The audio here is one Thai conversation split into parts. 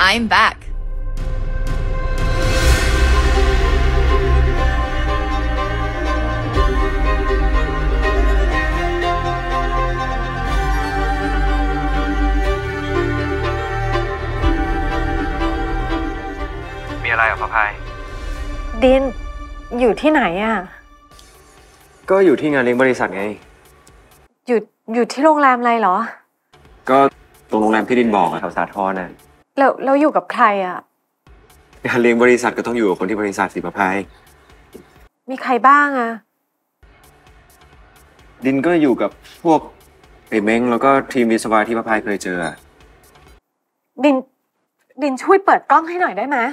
I'm back. มีอะไรอ่ะพะพายดินอยู่ที่ไหนอ่ะก็อยู่ที่งานเลี้ยงบริษัทไงอยู่ที่โรงแรมอะไรเหรอก็ตรงโรงแรมที่ดินบอกอะแถวสาทรน่ะแล้วอยู่กับใครอ่ะงานเลี้ยงบริษัทก็ต้องอยู่กับคนที่บริษัทสิพะพายมีใครบ้างอ่ะดินก็อยู่กับพวกไอ้เม้งแล้วก็ทีมวิศวะที่พะพายเคยเจอดินช่วยเปิดกล้องให้หน่อยได้ไหม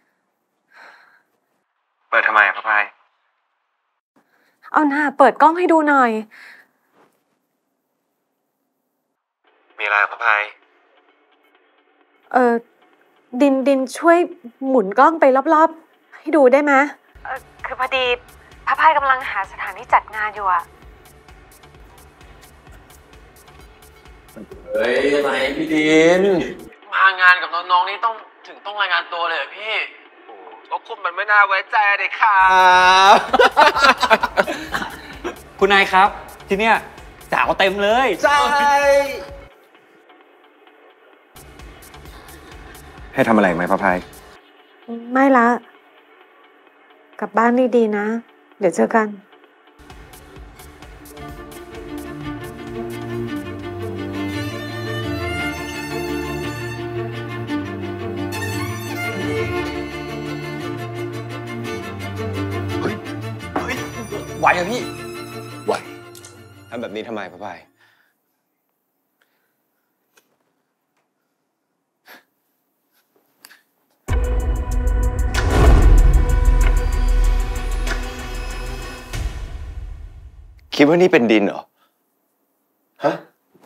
เปิดทำไมพะพายเอาหน้าเปิดกล้องให้ดูหน่อยมีอะไรพะพายดินช่วยหมุนกล้องไปรอบๆให้ดูได้ไหมคือพอดีพะพายกำลังหาสถานที่จัดงานอยู่อะเฮ้ยอะไรพี่ดินมางานกับน้องๆนี่ต้องรายงานตัวเลยเหรอพี่ก็คุณมันไม่น่าไว้ใจเลยครับคุณนายครับที่เนี้ยจ่าก็เต็มเลยใช่ให้ทำอะไรไหมพะพายไม่ละกลับบ้านดีๆนะเดี๋ยวเจอกันไหวอะพี่ไหวทำแบบนี้ทำไมพะพายคิดว่านี่เป็นดินเหรอฮะ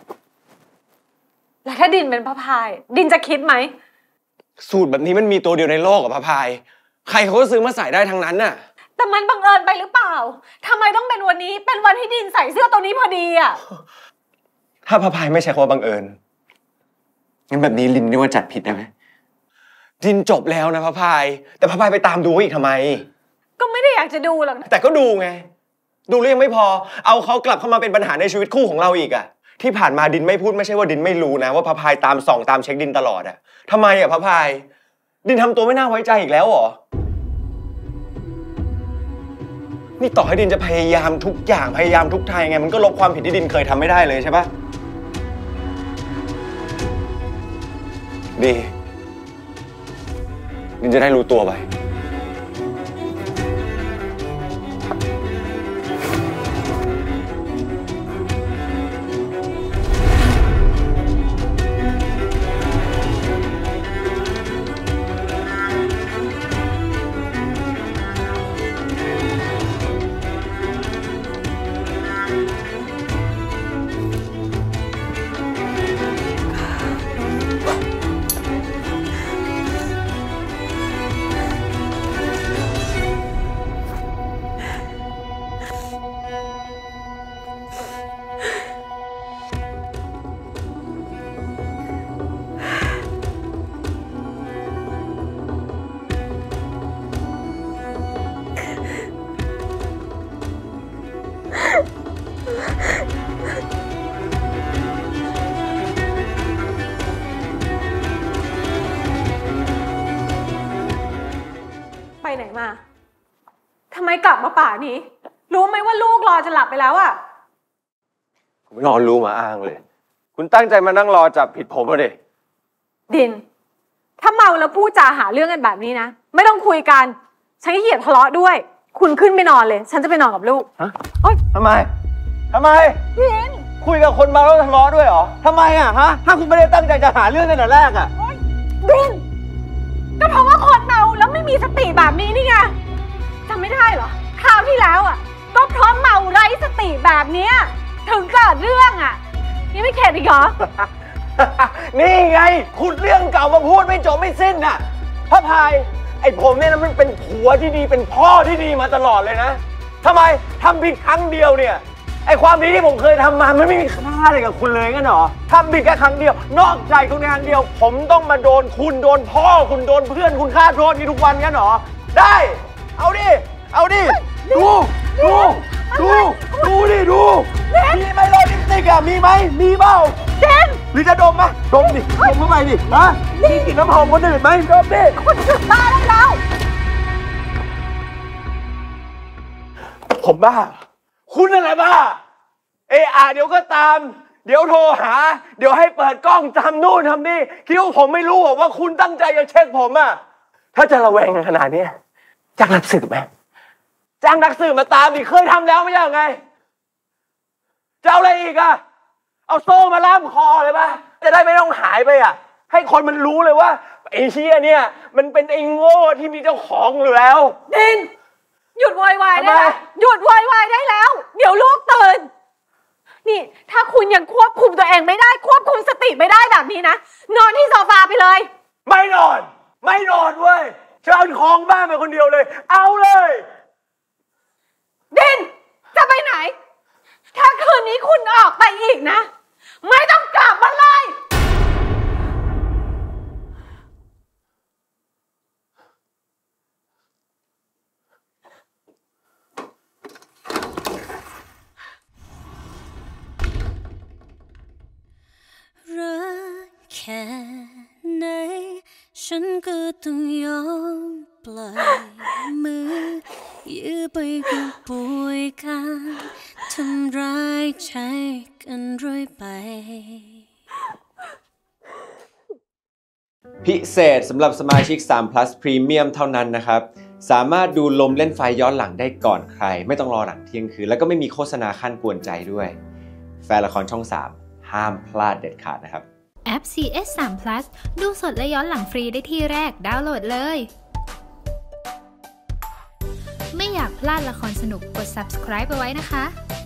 แล้วถ้าดินเป็นพะพายดินจะคิดไหมสูตรแบบนี้มันมีตัวเดียวในโลกอะพะพายใครเขาก็ซื้อมาใส่ได้ทั้งนั้นน่ะแต่มันบังเอิญไปหรือเปล่าทำไมต้องเป็นวันนี้เป็นวันที่ดินใส่เสื้อตัวนี้พอดีอะถ้าพะพายไม่ใช่คำว่าบังเอิญงั้นแบบนี้ลินเรียกว่าจัดผิดได้ไหมดินจบแล้วนะพะพายแต่พะพายไปตามดูอีกทำไมก็ไม่ได้อยากจะดูหรอกแต่ก็ดูไงดูแล้วยังไม่พอเอาเขากลับเข้ามาเป็นปัญหาในชีวิตคู่ของเราอีกอะที่ผ่านมาดินไม่พูดไม่ใช่ว่าดินไม่รู้นะว่าพะพายตามส่องตามเช็คดินตลอดอะทำไมอะพะพายดินทำตัวไม่น่าไว้ใจอีกแล้วเหรอนี่ต่อให้ดินจะพยายามทุกอย่างพยายามทุกทางไงมันก็ลบความผิดที่ดินเคยทำไม่ได้เลยใช่ปะดีดินจะได้รู้ตัวไปไปไหนมาทำไมกลับมาป่านี้รู้ไหมว่าลูกรอจะหลับไปแล้วอะผมไม่นอนรู้มาอ้างเลยคุณตั้งใจมานั่งรอจับผิดผมเหรอดินถ้าเมาแล้วพูดจาหาเรื่องกันแบบนี้นะไม่ต้องคุยกันฉันขี้เกียจทะเลาะด้วยคุณขึ้นไปนอนเลยฉันจะไปนอนกับลูกฮะทำไมดินคุยกับคนเมาแล้วทะเลาะด้วยเหรอทำไมอะฮะถ้าคุณไม่ได้ตั้งใจจะหาเรื่องตั้งแต่แรกอะดินก็เพราะว่าคนเมาแล้วไม่มีสติแบบนี้นี่ไงจำไม่ได้เหรอคราวที่แล้วอ่ะก็เพราะเมาไร้สติแบบนี้ถึงเกิดเรื่องอ่ะยังไม่เข็ดอีกเหรอนี่ไงขุดเรื่องเก่ามาพูดไม่จบไม่สิ้นน่ะพระพายไอ้ผมเนี่ยนะมันเป็นผัวที่ดีเป็นพ่อที่ดีมาตลอดเลยนะทำไมทำผิดครั้งเดียวเนี่ยไอ้ความดีที่ผมเคยทำมามันไม่มีค่าอะไรกับคุณเลยงั้นเหรอทำผิดแค่ครั้งเดียวนอกใจคุณครั้งเดียวผมต้องมาโดนคุณโดนพ่อคุณโดนเพื่อนคุณฆ่าโทษนี้ทุกวันงั้นเหรอได้เอาดิดูมีไหมโรลิปสติกอะมีไหมมีเปล่าเด่นหรือจะดมไหมดมดิดมเข้าไปดิฮะมีกลิ่นน้ำหอมคนอื่นไหมดมดิคุณหยุดบ้าได้แล้วผมบ้าคุณนั่นแหละบ้าเดี๋ยวก็ตามเดี๋ยวโทรหาเดี๋ยวให้เปิดกล้องทำนู่นทำนี่คิดว่าผมไม่รู้ว่าคุณตั้งใจจะเช็คผมอะถ้าจะระแวงขนาดนี้จ้างนักสืบไหมจ้างนักสืบมาตามดิเคยทำแล้วไม่ใช่ไงจะเอาอะไรอีกอะเอาโซ่มาล่ามคอเลยป่ะจะได้ไม่ต้องหายไปอะให้คนมันรู้เลยว่าไอ้เชี่ยเนี่ยมันเป็นไอ้โง่ที่มีเจ้าของอยู่แล้วดินหยุดวอยวายได้แล้วหยุดวอยวายได้แล้วเดี๋ยวลูกตื่นนี่ถ้าคุณยังควบคุมตัวเองไม่ได้ควบคุมสติไม่ได้แบบนี้นะนอนที่โซฟาไปเลยไม่นอนเว้ยเชิญของบ้านไปคนเดียวเลยเอาเลยดินจะไปไหนถ้าคืนนี้คุณออกไปอีกนะไม่ต้องกลับมาเลยรักแค่ไหนฉันก็ต้องยอมปล่อยมือยื้อไปกับป่วยการทำร้ายใจกันเรื่อยไปพิเศษสำหรับสมาชิก3 plus Premium เท่านั้นนะครับสามารถดูลมเล่นไฟย้อนหลังได้ก่อนใครไม่ต้องรอหลังเที่ยงคืนแล้วก็ไม่มีโฆษณาขั้นกวนใจด้วยแฟนละครช่อง3ห้ามพลาดเด็ดขาดนะครับแอป CS3 Plus ดูสดและย้อนหลังฟรีได้ที่แรกดาวน์โหลดเลยไม่อยากพลาดละครสนุกกด subscribe ไปไว้นะคะ